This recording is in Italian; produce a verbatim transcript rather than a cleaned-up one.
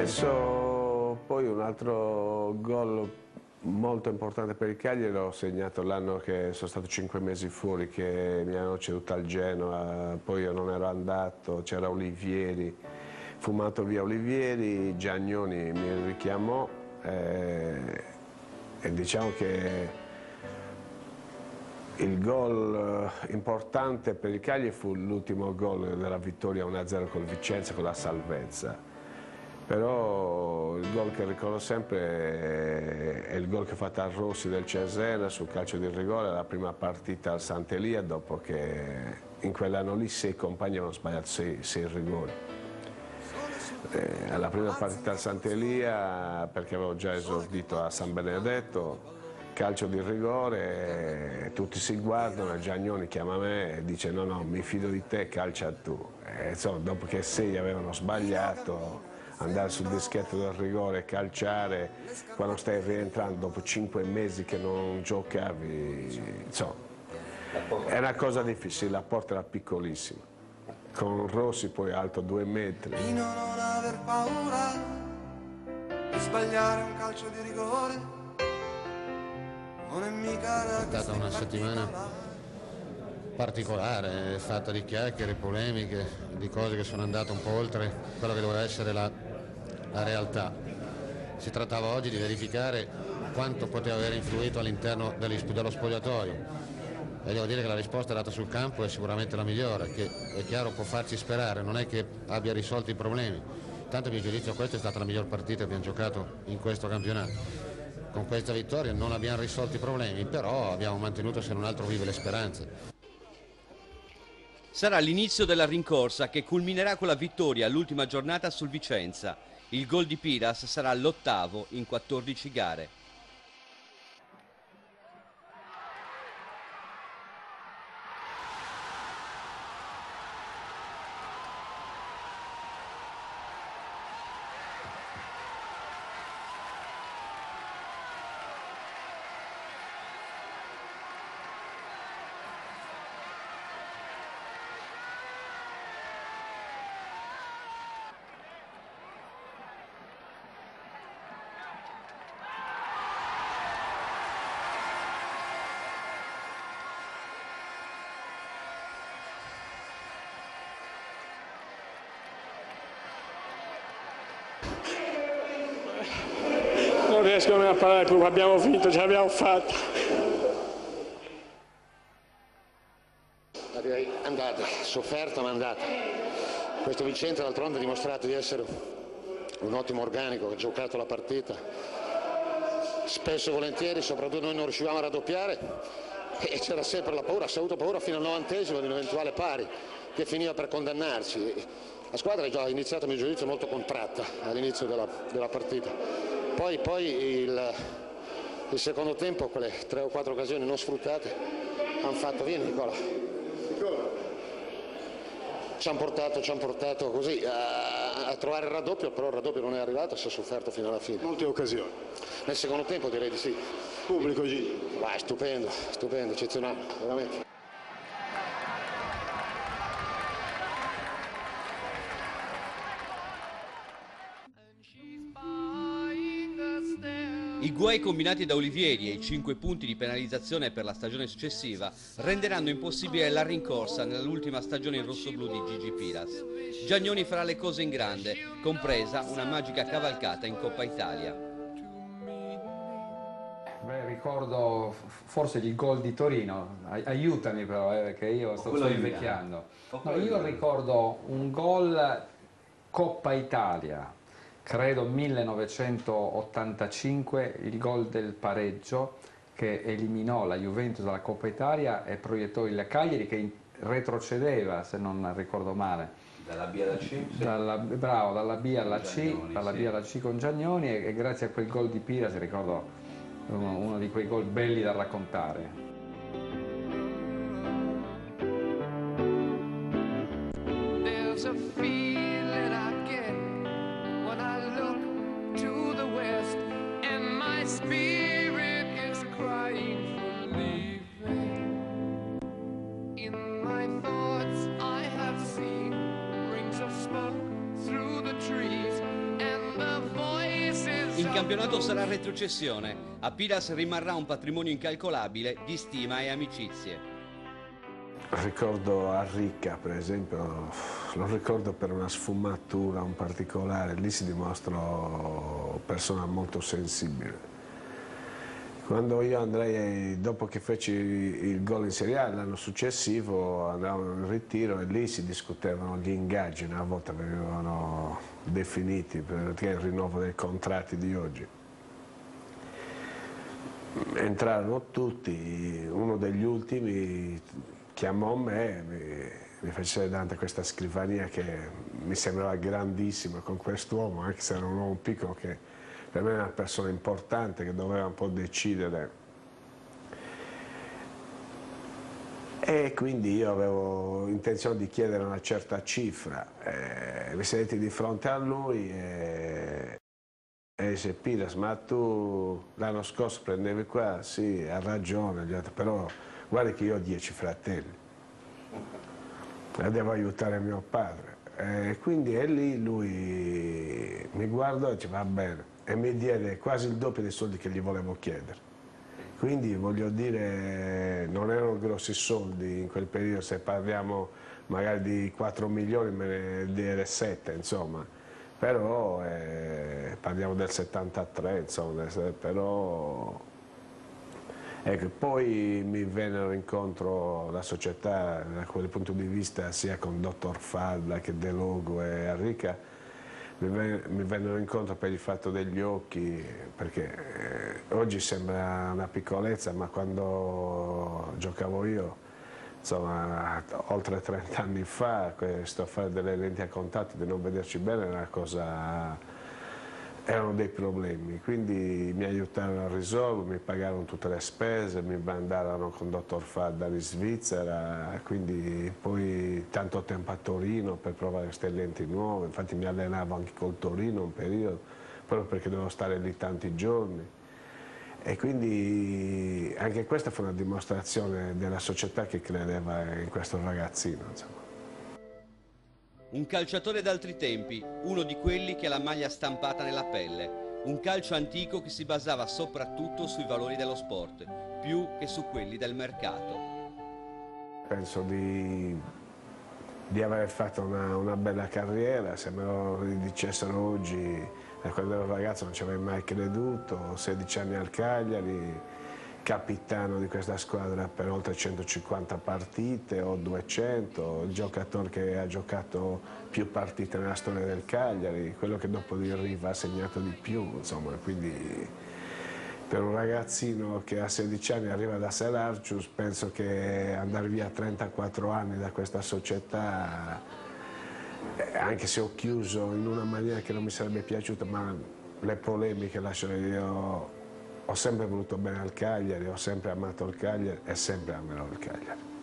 Adesso poi un altro gol molto importante per il Cagliari l'ho segnato l'anno che sono stato cinque mesi fuori, che mi hanno ceduto al Genoa, poi io non ero andato, c'era Olivieri, fumato via Olivieri, Giagnoni mi richiamò eh, e diciamo che il gol importante per il Cagliari fu l'ultimo gol della vittoria uno a zero col Vicenza, con la salvezza. Però il gol che ricordo sempre è il gol che ha fatto a Rossi del Cesena sul calcio di rigore, la prima partita al Sant'Elia, dopo che in quell'anno lì sei compagni avevano sbagliato sei, sei rigori. Eh, alla prima partita al Sant'Elia, perché avevo già esordito a San Benedetto, calcio di rigore, tutti si guardano e Giagnoni chiama me e dice no no mi fido di te, calcia tu. E, insomma, dopo che sei avevano sbagliato, andare sul dischetto del rigore, calciare, quando stai rientrando dopo cinque mesi che non giocavi, insomma, è una cosa difficile, la porta era piccolissima, con Rossi poi alto due metri. Di non aver paura di sbagliare un calcio di rigore, non è mica è stata una settimana particolare, fatta di chiacchiere, polemiche, di cose che sono andate un po' oltre quello che doveva essere la, la realtà. Si trattava oggi di verificare quanto poteva aver influito all'interno dello spogliatoio e devo dire che la risposta data sul campo è sicuramente la migliore, che è chiaro può farci sperare, non è che abbia risolto i problemi. Tanto a mio giudizio questa è stata la miglior partita che abbiamo giocato in questo campionato. Con questa vittoria non abbiamo risolto i problemi, però abbiamo mantenuto se non altro vive le speranze. Sarà l'inizio della rincorsa che culminerà con la vittoria all'ultima giornata sul Vicenza. Il gol di Piras sarà l'ottavo in quattordici gare. Non riesco a parlare più, abbiamo finito, ce l'abbiamo fatta. Direi andata, sofferta ma andata. Questo Vicenza d'altronde ha dimostrato di essere un ottimo organico, che ha giocato la partita. Spesso e volentieri, soprattutto noi non riuscivamo a raddoppiare e c'era sempre la paura, si è avuto paura fino al novantesimo di un eventuale pari che finiva per condannarci. La squadra ha già iniziato a mio giudizio molto contratta all'inizio della, della partita. Poi, poi il, il secondo tempo, quelle tre o quattro occasioni non sfruttate, hanno fatto, vieni Nicola, ci hanno portato, ci han portato così a, a trovare il raddoppio, però il raddoppio non è arrivato, si è sofferto fino alla fine. Molte occasioni. Nel secondo tempo direi di sì. Pubblico Gigi. Vai, stupendo, stupendo, eccezionale, veramente. I guai combinati da Olivieri e i cinque punti di penalizzazione per la stagione successiva renderanno impossibile la rincorsa nell'ultima stagione in rossoblù di Gigi Piras. Giagnoni farà le cose in grande, compresa una magica cavalcata in Coppa Italia. Beh, ricordo forse il gol di Torino, aiutami però eh, perché io sto, sto invecchiando. No, io ricordo un gol Coppa Italia, credo millenovecentottantacinque, il gol del pareggio che eliminò la Juventus dalla Coppa Italia e proiettò il Cagliari che retrocedeva, se non ricordo male. Dalla B alla C? Sì. Dalla, bravo, dalla B alla C, Giagnoni, dalla sì. B alla C con Giagnoni e, e grazie a quel gol di Piras ricordo uno, uno di quei gol belli da raccontare. There's a feeling I get when I look to the west and my spirit is crying for leaving. In my thoughts I have seen rings of smoke through the trees and the campionato sarà retrocessione, a Pilas rimarrà un patrimonio incalcolabile di stima e amicizie. Ricordo Arricca, per esempio, lo ricordo per una sfumatura, un particolare, lì si dimostra persona molto sensibile. Quando io andrei, dopo che feci il gol in Serie A, l'anno successivo andavamo in ritiro e lì si discutevano gli ingaggi, una volta venivano definiti per il rinnovo dei contratti di oggi. Entrarono tutti, uno degli ultimi chiamò me, mi, mi fece sedere davanti a questa scrivania che mi sembrava grandissima con quest'uomo, anche se era un uomo piccolo che per me era una persona importante che doveva un po' decidere. E quindi io avevo intenzione di chiedere una certa cifra. Eh, mi sedetti di fronte a lui e, e disse: Pilas, ma tu l'anno scorso prendevi qua? Sì, ha ragione, gli ho detto, però guarda che io ho dieci fratelli e devo aiutare mio padre. E quindi è lì lui mi guardò e dice: va bene. E mi diede quasi il doppio dei soldi che gli volevo chiedere. Quindi voglio dire, non erano grossi soldi in quel periodo, se parliamo magari di quattro milioni me ne diede sette, insomma, però eh, parliamo del settantatré, insomma, però ecco, poi mi vennero incontro la società da quel punto di vista sia con Dottor Falla che De Logo e Arricca. Mi vennero incontro per il fatto degli occhi, perché eh, oggi sembra una piccolezza, ma quando giocavo io, insomma, oltre trenta anni fa, questo affare delle lenti a contatto, di non vederci bene, era una cosa, erano dei problemi, quindi mi aiutarono a risolverlo, mi pagarono tutte le spese, mi mandarono con Dottor Fadda in Svizzera, quindi poi tanto tempo a Torino per provare queste lenti nuove, infatti mi allenavo anche col Torino un periodo, proprio perché dovevo stare lì tanti giorni. E quindi anche questa fu una dimostrazione della società che credeva in questo ragazzino, insomma. Un calciatore d'altri tempi, uno di quelli che ha la maglia stampata nella pelle. Un calcio antico che si basava soprattutto sui valori dello sport, più che su quelli del mercato. Penso di, di aver fatto una, una bella carriera, se me lo dicessero oggi, da quando ero ragazzo non ci avrei mai creduto, ho sedici anni al Cagliari, capitano di questa squadra per oltre centocinquanta partite o duecento, il giocatore che ha giocato più partite nella storia del Cagliari, quello che dopo di Riva ha segnato di più, insomma, quindi per un ragazzino che a sedici anni arriva da Serarcius, penso che andare via a trentaquattro anni da questa società, anche se ho chiuso in una maniera che non mi sarebbe piaciuta, ma le polemiche lasciano io. Ho sempre voluto bene al Cagliari, ho sempre amato il Cagliari e sempre amerò il Cagliari.